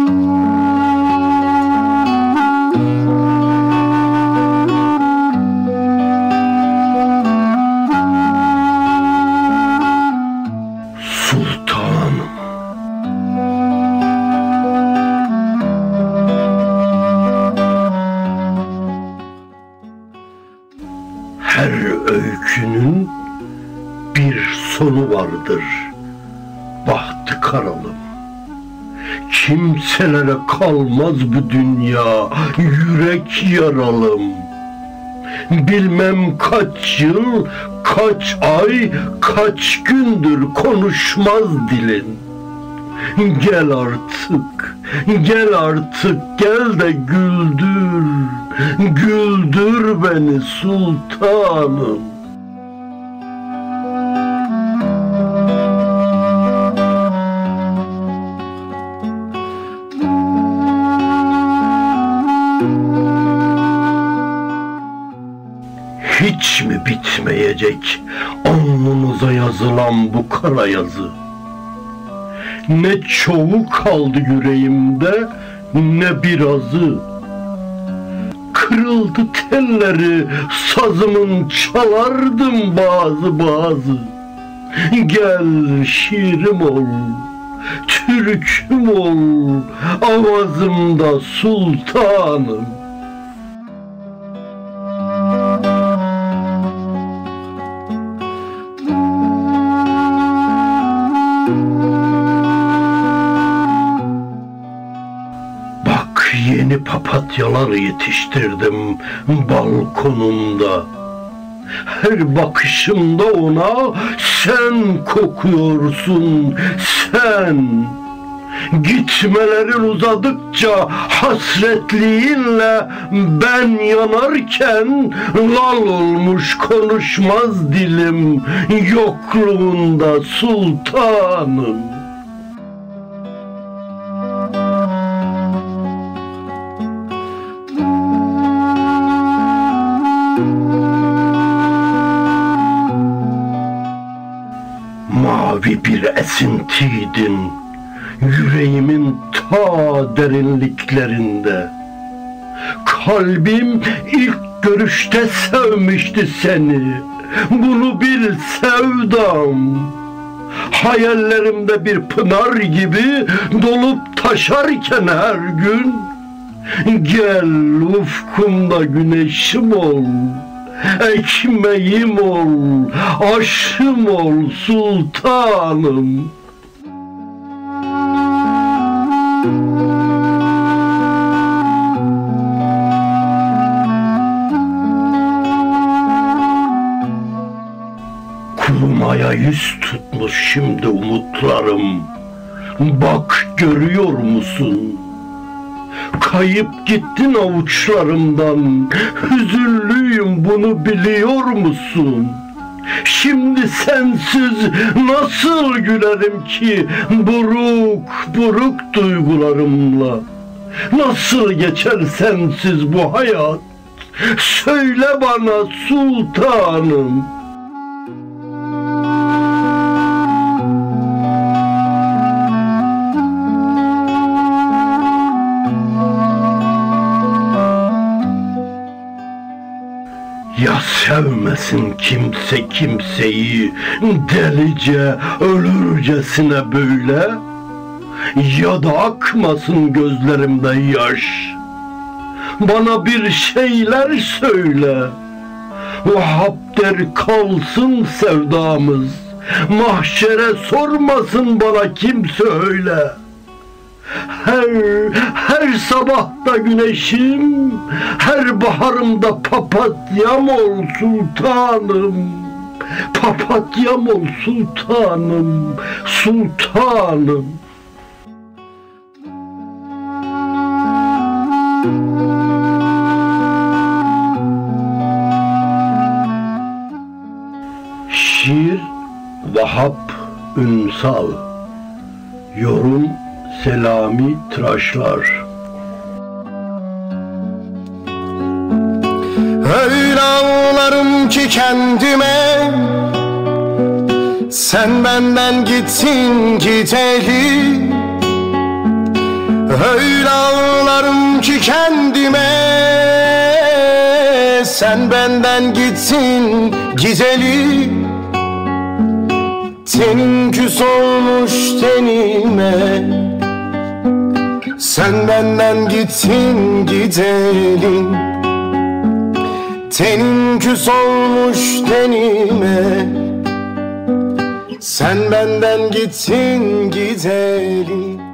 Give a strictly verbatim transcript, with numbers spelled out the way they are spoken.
Her öykünün bir sonu vardır, bahtı karalım. Kimselere kalmaz bu dünya, yürek yaralım. Bilmem kaç yıl, kaç ay, kaç gündür konuşmaz dilin. Gel artık, gel artık, gel de güldür, güldür beni sultanım. Hiç mi bitmeyecek alnımıza yazılan bu kara yazı? Ne çoğu kaldı yüreğimde, ne birazı. Kırıldı telleri, sazımın çalardım bazı bazı. Gel şiirim ol, türküm ol, avazımda sultanım. Yeni papatyalar yetiştirdim balkonumda. Her bakışımda ona sen kokuyorsun, sen. Gitmelerin uzadıkça hasretliğinle ben yanarken lal olmuş konuşmaz dilim yokluğunda sultanım. Mavi bir esintiydin yüreğimin ta derinliklerinde. Kalbim ilk görüşte sevmişti seni. Bunu bil sevdam. Hayallerimde bir pınar gibi dolup taşarken her gün. Gel ufkumda güneşim ol, ekmeğim ol, aşım ol sultanım. Kurumaya yüz tutmuş şimdi umutlarım. Bak görüyor musun? Kayıp gittin avuçlarımdan. Hüzünlüyüm, bunu biliyor musun? Şimdi sensiz nasıl gülerim ki buruk buruk duygularımla? Nasıl geçer sensiz bu hayat? Söyle bana sultanım. Ya sevmesin kimse kimseyi delice, ölürcesine böyle, ya da akmasın gözlerimden yaş. Bana bir şeyler söyle. Vahap der kalsın sevdamız, mahşere sormasın bana kimse öyle. Her, her sabahta güneşim, her baharımda papatyam ol sultanım. Papatyam ol sultanım, sultanım. Şiir Vahap Ünsal. Yorum Selami Tıraşlar. Öyle ağlarım ki kendime, sen benden gittin gideli. Öyle ağlarım ki kendime, sen benden gittin gideli. Tenin küs olmuş tenime, sen benden gittin gideli. Tenin küs olmuş tenime, sen benden gittin gideli.